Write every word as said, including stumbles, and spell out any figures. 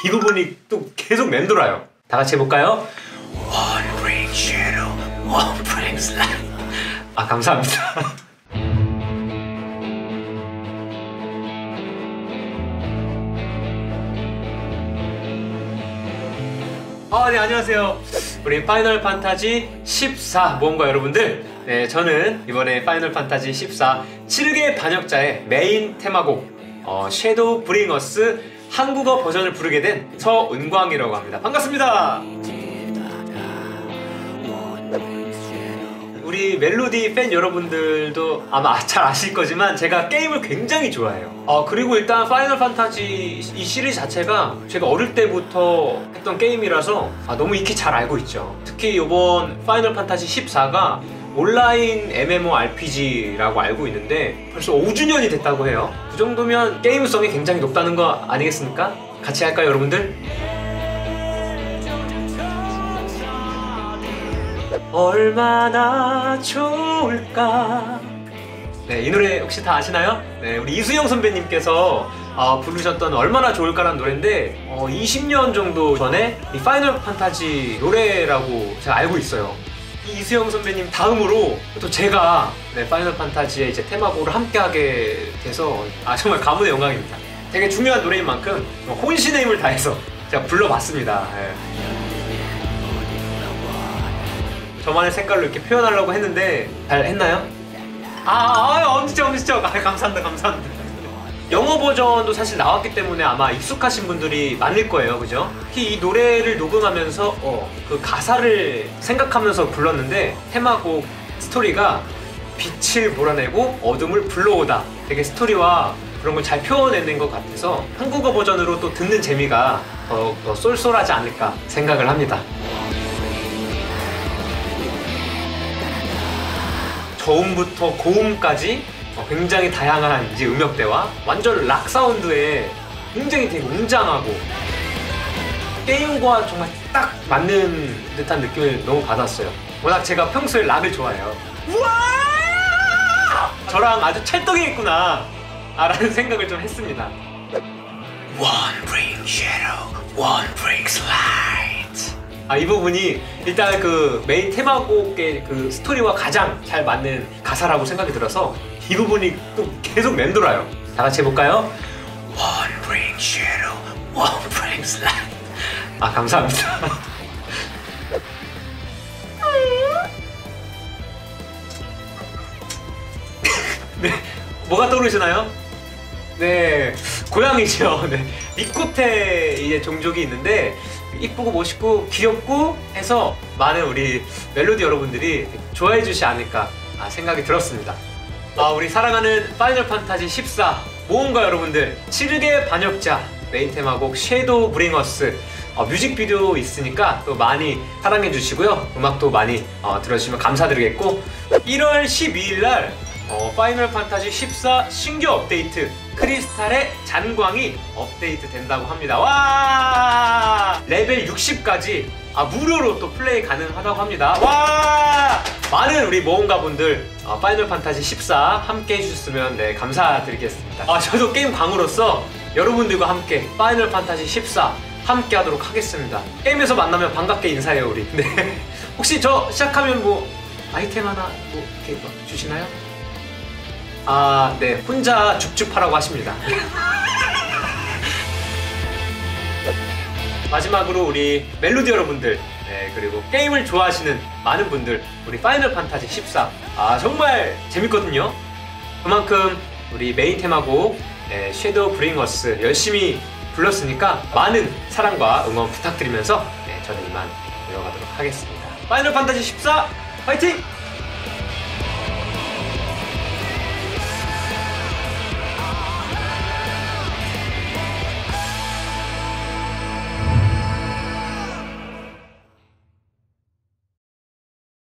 이 부분이 또 계속 맴돌아요. 다 같이 해볼까요? One bring shadow, one brings light. 아, 감사합니다. 아, 네, 안녕하세요. 우리 파이널 판타지 십사 모험가 여러분들. 네, 저는 이번에 파이널 판타지 십사 칠 개 반역자의 메인 테마곡 어, 섀도우 브링 어스 한국어 버전을 부르게 된 서은광이라고 합니다. 반갑습니다. 우리 멜로디 팬 여러분들도 아마 잘 아실 거지만 제가 게임을 굉장히 좋아해요. 어, 그리고 일단 파이널 판타지 이 시리즈 자체가 제가 어릴 때부터 했던 게임이라서 아, 너무 익히 잘 알고 있죠. 특히 이번 파이널 판타지 십사가 온라인 엠엠오알피지라고 알고 있는데 벌써 오 주년이 됐다고 해요. 그 정도면 게임성이 굉장히 높다는 거 아니겠습니까? 같이 할까요, 여러분들? 얼마나 좋을까. 네, 이 노래 혹시 다 아시나요? 네, 우리 이수영 선배님께서 어, 부르셨던 얼마나 좋을까라는 노래인데 어, 이십 년 정도 전에 이 파이널 판타지 노래라고 제가 알고 있어요. 이 이수영 선배님 다음으로 또 제가 네, 파이널 판타지의 이제 테마곡을 함께하게 돼서 아, 정말 가문의 영광입니다. 되게 중요한 노래인 만큼 혼신의 힘을 다해서 제가 불러봤습니다. 네. 저만의 색깔로 이렇게 표현하려고 했는데 잘 했나요? 아, 아, 엄지척 엄지척. 아, 감사합니다, 감사합니다. 영어 버전도 사실 나왔기 때문에 아마 익숙하신 분들이 많을 거예요, 그죠? 특히 이 노래를 녹음하면서 어, 그 가사를 생각하면서 불렀는데 테마곡 스토리가 빛을 몰아내고 어둠을 불러오다. 되게 스토리와 그런 걸 잘 표현해낸 것 같아서 한국어 버전으로 또 듣는 재미가 더, 더 쏠쏠하지 않을까 생각을 합니다. 저음부터 고음까지 굉장히 다양한 이제 음역대와 완전 락 사운드에 굉장히 되게 웅장하고 게임과 정말 딱 맞는 듯한 느낌을 너무 받았어요. 워낙 제가 평소에 락을 좋아해요. 우와! 저랑 아주 찰떡이겠구나 아, 라는 생각을 좀 했습니다. One brings shadow, one brings light. 아, 이 부분이 일단 그 메인 테마곡의 그 스토리와 가장 잘 맞는 가사라고 생각이 들어서 이 부분이 또 계속 맴돌아요. 다 같이 해볼까요? One brings shadow, one brings light. 아, 감사합니다. 네, 뭐가 떠오르시나요? 네, 고양이죠. 네, 미코테 이제 종족이 있는데 이쁘고 멋있고 귀엽고 해서 많은 우리 멜로디 여러분들이 좋아해 주시지 않을까 생각이 들었습니다. 아, 우리 사랑하는 파이널 판타지 십사 모험가 여러분들, 칠 개 반역자 메인 테마곡 섀도우 브링 어스 어, 뮤직비디오 있으니까 또 많이 사랑해 주시고요. 음악도 많이 어, 들어주시면 감사드리겠고 일월 십이일날 어, 파이널 판타지 십사 신규 업데이트 크리스탈의 잔광이 업데이트 된다고 합니다. 와! 레벨 육십까지 아, 무료로 또 플레이 가능하다고 합니다. 와! 많은 우리 모험가분들 어, 파이널 판타지 십사 함께 해주셨으면 네, 감사드리겠습니다. 아, 저도 게임 광으로서 여러분들과 함께 파이널 판타지 십사 함께 하도록 하겠습니다. 게임에서 만나면 반갑게 인사해요, 우리. 네. 혹시 저 시작하면 뭐 아이템 하나 뭐 이렇게 뭐 주시나요? 아, 네, 혼자 줍줍하라고 하십니다. 마지막으로 우리 멜로디 여러분들, 네, 그리고 게임을 좋아하시는 많은 분들, 우리 파이널 판타지 십사 아, 정말 재밌거든요. 그만큼 우리 메인 테마곡 네, 섀도우 브링 어스 열심히 불렀으니까 많은 사랑과 응원 부탁드리면서 네, 저는 이만 들어가도록 하겠습니다. 파이널 판타지 십사 화이팅!